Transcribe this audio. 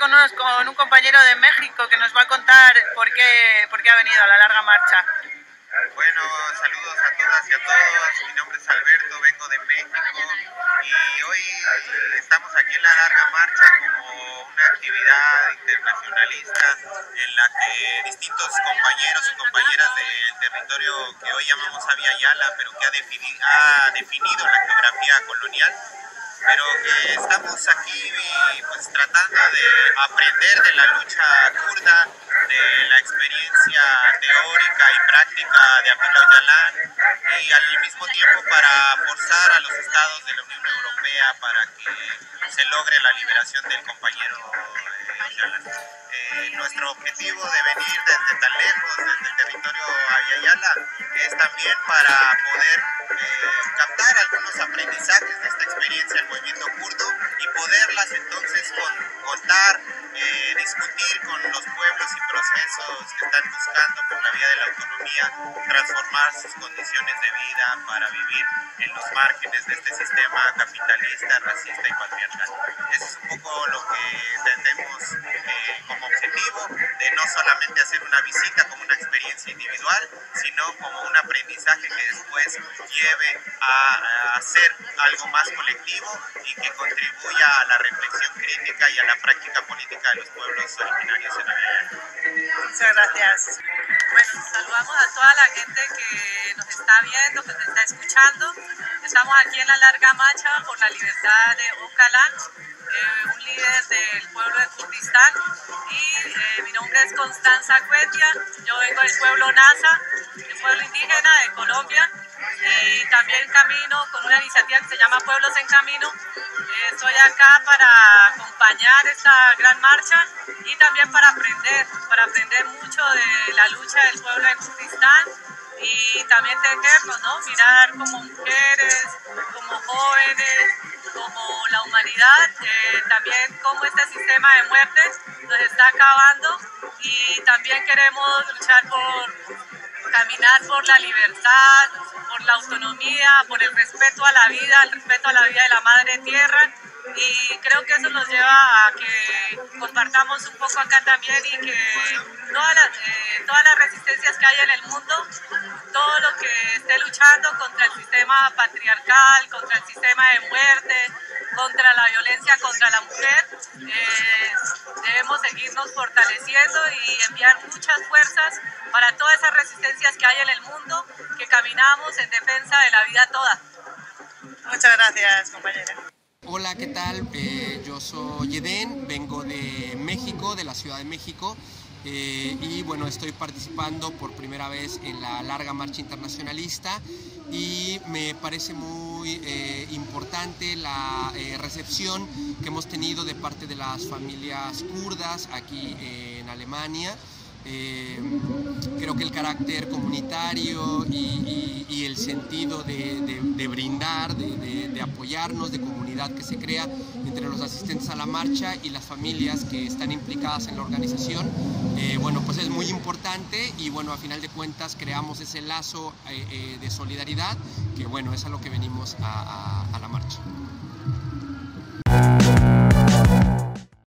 con un compañero de México que nos va a contar por qué ha venido a la larga marcha. Bueno, saludos a todas y a todos. Mi nombre es Alberto, vengo de México y hoy estamos aquí en la larga marcha como una actividad internacionalista en la que distintos compañeros y compañeras del territorio que hoy llamamos Abya Yala, pero que ha definido la geografía colonial, pero que estamos aquí pues tratando de aprender de la lucha kurda, de la experiencia teórica y práctica de Abdullah Öcalan, y al mismo tiempo para forzar a los estados de la Unión Europea para que se logre la liberación del compañero Öcalan. Nuestro objetivo de venir desde tan lejos, desde el territorio Abya Yala, es también para poder captar algunos aprendizajes de esta experiencia del movimiento kurdo y poderlas entonces contar, discutir con los pueblos y procesos que están buscando por la vía de la autonomía transformar sus condiciones de vida para vivir en los márgenes de este sistema capitalista, racista y patriarcal. Eso es un poco lo que entendemos como objetivo, de no solamente hacer una visita como una experiencia individual, sino como un aprendizaje que después lleve a hacer algo más colectivo y que contribuya a la reflexión crítica y a la práctica política de los pueblos originarios en América. Muchas gracias. Bueno, saludamos a toda la gente que nos está viendo, que nos está escuchando. Estamos aquí en la larga marcha por la libertad de Öcalan, un líder del pueblo de Kurdistán, y mi nombre es Constanza Cuetia. Yo vengo del pueblo Nasa, el pueblo indígena de Colombia, y también camino con una iniciativa que se llama Pueblos en Camino. Estoy acá para acompañar esta gran marcha y también para aprender mucho de la lucha del pueblo de Kurdistán y también tejernos, ¿no? Mirar como mujeres, como jóvenes, como la humanidad, también cómo este sistema de muerte nos está acabando, y también queremos luchar caminar por la libertad, por la autonomía, por el respeto a la vida, el respeto a la vida de la madre tierra, y creo que eso nos lleva a que compartamos un poco acá también, y que todas las resistencias que hay en el mundo, todo lo que esté luchando contra el sistema patriarcal, contra el sistema de muerte, contra la violencia contra la mujer, debemos seguirnos fortaleciendo y enviar muchas fuerzas para todas esas resistencias que hay en el mundo, que caminamos en defensa de la vida toda. Muchas gracias, compañera. Hola, ¿qué tal? Yo soy Eden, vengo de México, de la Ciudad de México, y bueno, estoy participando por primera vez en la larga marcha internacionalista, y me parece muy importante la recepción que hemos tenido de parte de las familias kurdas aquí en Alemania. Creo que el carácter comunitario y el sentido de brindar, de apoyarnos, de comunidad que se crea entre los asistentes a la marcha y las familias que están implicadas en la organización, bueno, pues es muy importante, y bueno, a final de cuentas creamos ese lazo de solidaridad que bueno, es a lo que venimos a la marcha.